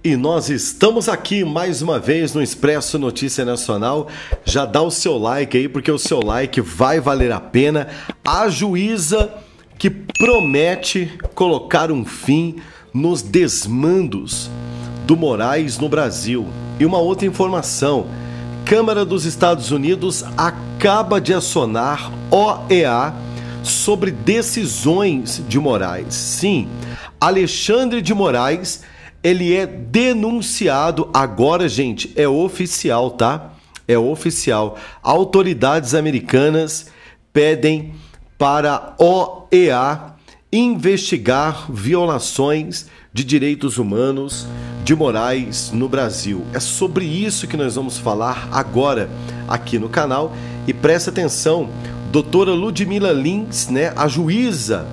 E nós estamos aqui mais uma vez no Expresso Notícia Nacional. Já dá o seu like aí, porque o seu like vai valer a pena. A juíza que promete colocar um fim nos desmandos do Moraes no Brasil. E uma outra informação: Câmara dos Estados Unidos acaba de acionar OEA sobre decisões de Moraes. Sim, Alexandre de Moraes, ele é denunciado agora, gente, é oficial, tá? É oficial. Autoridades americanas pedem para a OEA investigar violações de direitos humanos de Moraes no Brasil. É sobre isso que nós vamos falar agora aqui no canal. E presta atenção, doutora Ludmila Lins, né, a juíza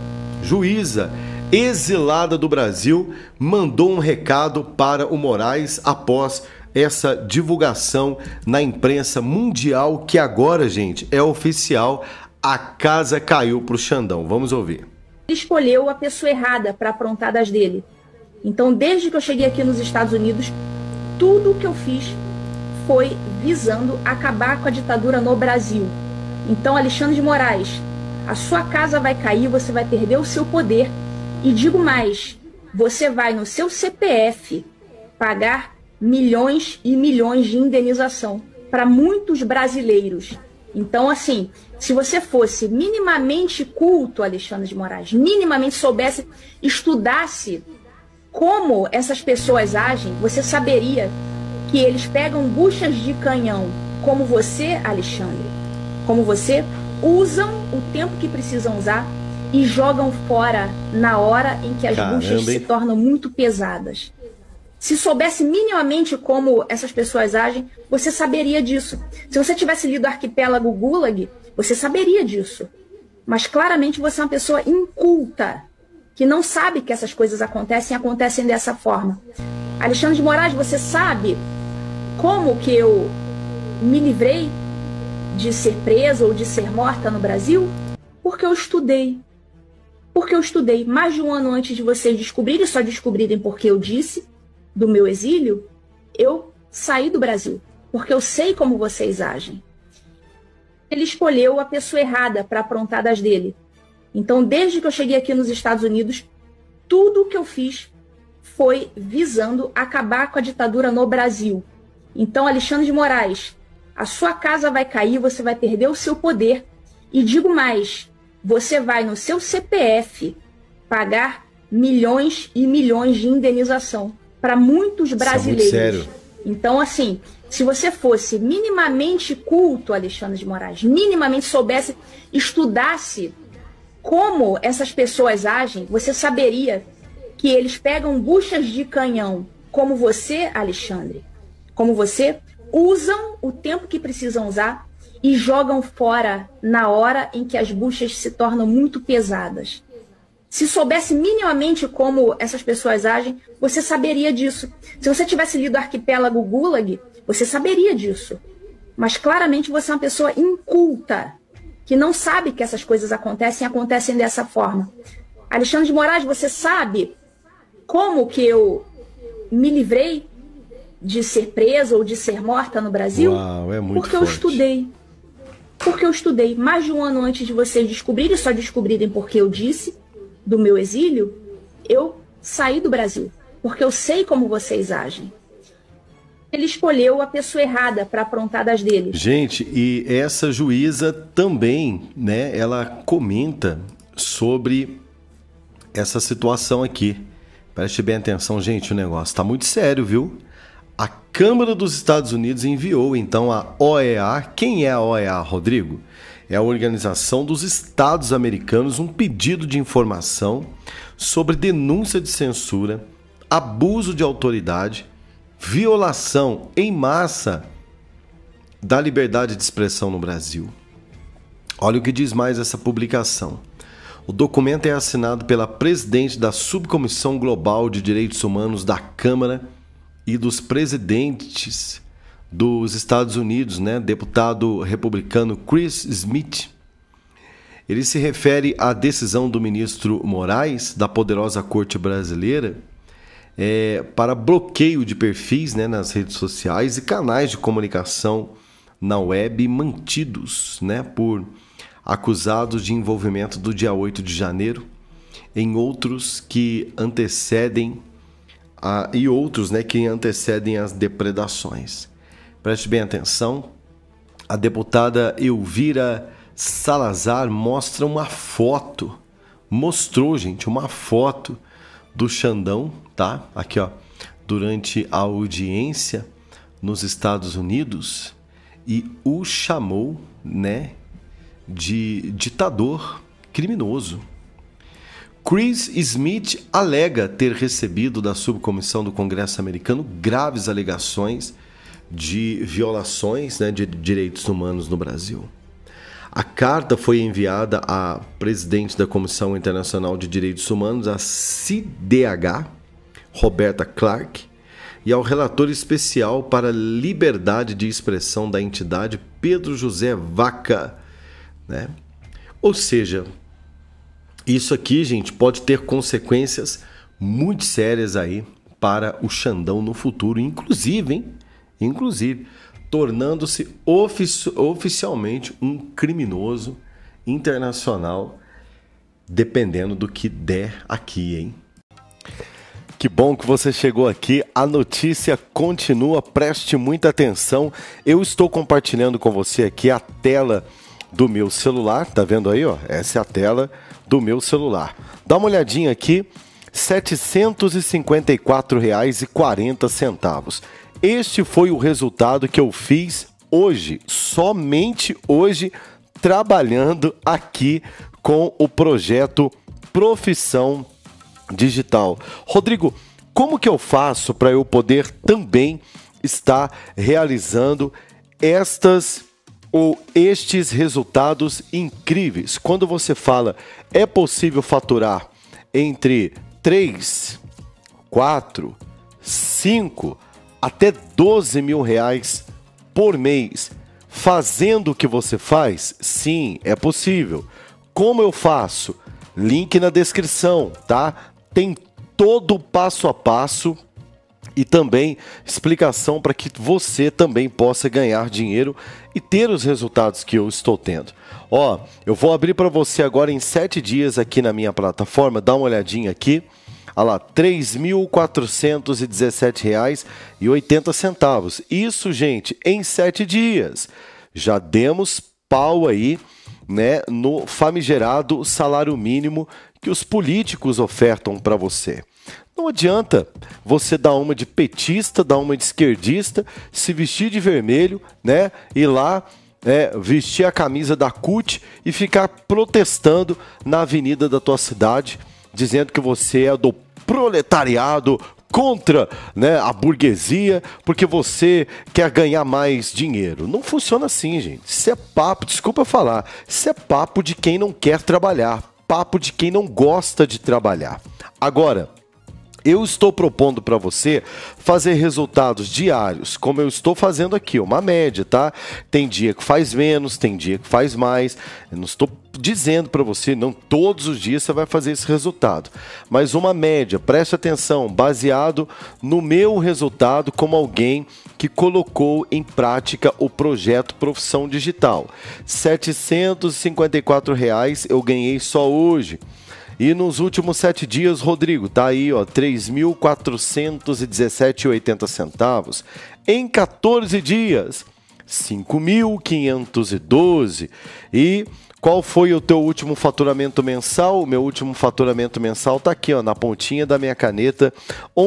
exilada do Brasil, mandou um recado para o Moraes após essa divulgação na imprensa mundial que agora, gente, é oficial. A casa caiu pro Xandão. Vamos ouvir. Ele escolheu a pessoa errada para aprontar das dele. Então, desde que eu cheguei aqui nos Estados Unidos, tudo o que eu fiz foi visando acabar com a ditadura no Brasil. Então, Alexandre de Moraes, a sua casa vai cair, você vai perder o seu poder. E digo mais, você vai no seu CPF pagar milhões e milhões de indenização para muitos brasileiros. Então, assim, se você fosse minimamente culto, Alexandre de Moraes, minimamente soubesse, estudasse como essas pessoas agem, você saberia que eles pegam buchas de canhão, como você, Alexandre, como você, usam o tempo que precisam usar e jogam fora na hora em que as buchas se tornam muito pesadas. Se soubesse minimamente como essas pessoas agem, você saberia disso. Se você tivesse lido Arquipélago Gulag, você saberia disso. Mas claramente você é uma pessoa inculta, que não sabe que essas coisas acontecem dessa forma. Alexandre de Moraes, você sabe como que eu me livrei de ser presa ou de ser morta no Brasil? Porque eu estudei. Porque eu estudei mais de um ano antes de vocês descobrirem, só descobrirem porque eu disse, do meu exílio, eu saí do Brasil. Porque eu sei como vocês agem. Ele escolheu a pessoa errada para aprontar das dele. Então, desde que eu cheguei aqui nos Estados Unidos, tudo o que eu fiz foi visando acabar com a ditadura no Brasil. Então, Alexandre de Moraes, a sua casa vai cair, você vai perder o seu poder. E digo mais, você vai no seu CPF pagar milhões e milhões de indenização para muitos brasileiros. Isso é muito sério. Então, assim, se você fosse minimamente culto, Alexandre de Moraes, minimamente soubesse, estudasse como essas pessoas agem, você saberia que eles pegam buchas de canhão, como você, Alexandre, como você, usam o tempo que precisam usar e jogam fora na hora em que as buchas se tornam muito pesadas. Se soubesse minimamente como essas pessoas agem, você saberia disso. Se você tivesse lido Arquipélago Gulag, você saberia disso. Mas claramente você é uma pessoa inculta, que não sabe que essas coisas acontecem dessa forma. Alexandre de Moraes, você sabe como que eu me livrei de ser presa ou de ser morta no Brasil? Uau, é muito porque forte. Eu estudei. Porque eu estudei mais de um ano antes de vocês descobrirem, só descobrirem porque eu disse, do meu exílio, eu saí do Brasil. Porque eu sei como vocês agem. Ele escolheu a pessoa errada para aprontar das dele. Gente, e essa juíza também, né, ela comenta sobre essa situação aqui. Preste bem atenção, gente, o negócio tá muito sério, viu? A Câmara dos Estados Unidos enviou, então, a OEA. Quem é a OEA, Rodrigo? É a Organização dos Estados Americanos, um pedido de informação sobre denúncia de censura, abuso de autoridade, violação em massa da liberdade de expressão no Brasil. Olha o que diz mais essa publicação. O documento é assinado pela presidente da Subcomissão Global de Direitos Humanos da Câmara e dos presidentes dos Estados Unidos, né? Deputado republicano Chris Smith. Ele se refere à decisão do ministro Moraes, da poderosa corte brasileira, para bloqueio de perfis, né, nas redes sociais e canais de comunicação na web mantidos, né, por acusados de envolvimento do dia 8 de janeiro em outros que antecedem e outros, né, que antecedem as depredações. Preste bem atenção. A deputada Elvira Salazar mostra uma foto. Mostrou, gente, uma foto do Xandão, tá? Aqui, ó, durante a audiência nos Estados Unidos e o chamou, né, de ditador criminoso. Chris Smith alega ter recebido da subcomissão do Congresso americano graves alegações de violações, né, de direitos humanos no Brasil. A carta foi enviada à presidente da Comissão Internacional de Direitos Humanos, a CIDH, Roberta Clark, e ao relator especial para a liberdade de expressão da entidade, Pedro José Vaca, né? Ou seja, isso aqui, gente, pode ter consequências muito sérias aí para o Xandão no futuro, inclusive tornando-se oficialmente um criminoso internacional, dependendo do que der aqui, hein? Que bom que você chegou aqui, a notícia continua, preste muita atenção. Eu estou compartilhando com você aqui a tela do meu celular, tá vendo aí, ó? Essa é a tela do meu celular. Dá uma olhadinha aqui, R$ 754,40. Este foi o resultado que eu fiz hoje, somente hoje, trabalhando aqui com o projeto Profissão Digital. Rodrigo, como que eu faço para eu poder também estar realizando estes resultados incríveis? Quando você fala, é possível faturar entre 3, 4, 5 até 12 mil reais por mês fazendo o que você faz? Sim, é possível. Como eu faço? Link na descrição, tá? Tem todo o passo a passo e também explicação para que você também possa ganhar dinheiro e ter os resultados que eu estou tendo. Ó, eu vou abrir para você agora em 7 dias aqui na minha plataforma, dá uma olhadinha aqui. Olha lá, R$ 3.417,80. Isso, gente, em 7 dias. Já demos pau aí, né, no famigerado salário mínimo que os políticos ofertam para você. Não adianta você dar uma de petista, dar uma de esquerdista, se vestir de vermelho, né, ir lá, vestir a camisa da CUT e ficar protestando na avenida da tua cidade, dizendo que você é do proletariado contra, né, a burguesia, porque você quer ganhar mais dinheiro. Não funciona assim, gente. Isso é papo, desculpa falar, isso é papo de quem não quer trabalhar, papo de quem não gosta de trabalhar. Agora, eu estou propondo para você fazer resultados diários, como eu estou fazendo aqui, uma média, tá? Tem dia que faz menos, tem dia que faz mais. Eu não estou dizendo para você, não todos os dias você vai fazer esse resultado, mas uma média, preste atenção, baseado no meu resultado como alguém que colocou em prática o projeto Profissão Digital. R$ 754 eu ganhei só hoje. E nos últimos 7 dias, Rodrigo, tá aí, ó, R$ 3.417,80. Em 14 dias, R$ 5.512. E qual foi o teu último faturamento mensal? O meu último faturamento mensal tá aqui, ó, na pontinha da minha caneta, R$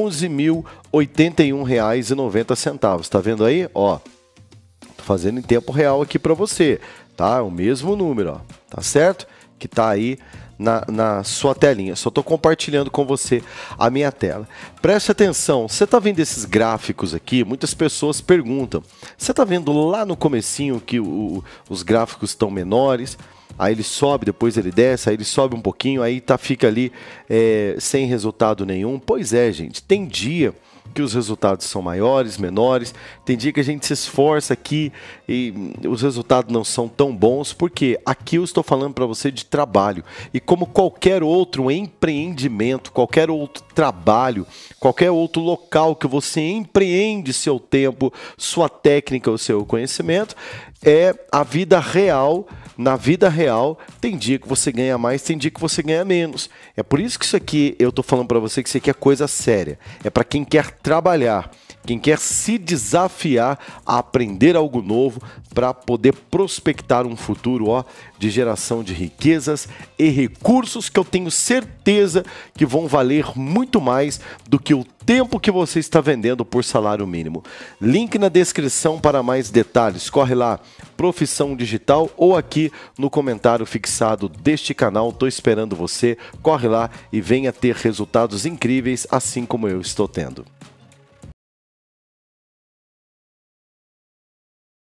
11.081,90. Tá vendo aí? Ó, tô fazendo em tempo real aqui para você, tá? O mesmo número, ó, tá certo? Que tá aí na sua telinha. Só estou compartilhando com você a minha tela. Preste atenção, você está vendo esses gráficos aqui? Muitas pessoas perguntam. Você está vendo lá no comecinho que os gráficos estão menores? Aí ele sobe, depois ele desce, aí ele sobe um pouquinho, aí fica ali sem resultado nenhum. Pois é, gente, tem dia que os resultados são maiores, menores. Tem dia que a gente se esforça aqui e os resultados não são tão bons, porque aqui eu estou falando para você de trabalho. E como qualquer outro empreendimento, qualquer outro trabalho, qualquer outro local que você empreende seu tempo, sua técnica, o seu conhecimento, é a vida real. Na vida real, tem dia que você ganha mais, tem dia que você ganha menos. É por isso que isso aqui, eu tô falando para você que isso aqui é coisa séria. É para quem quer trabalhar, quem quer se desafiar a aprender algo novo para poder prospectar um futuro, ó, de geração de riquezas e recursos que eu tenho certeza que vão valer muito mais do que o tempo que você está vendendo por salário mínimo. Link na descrição para mais detalhes. Corre lá, Profissão Digital, ou aqui no comentário fixado deste canal. Estou esperando você. Corre lá e venha ter resultados incríveis, assim como eu estou tendo.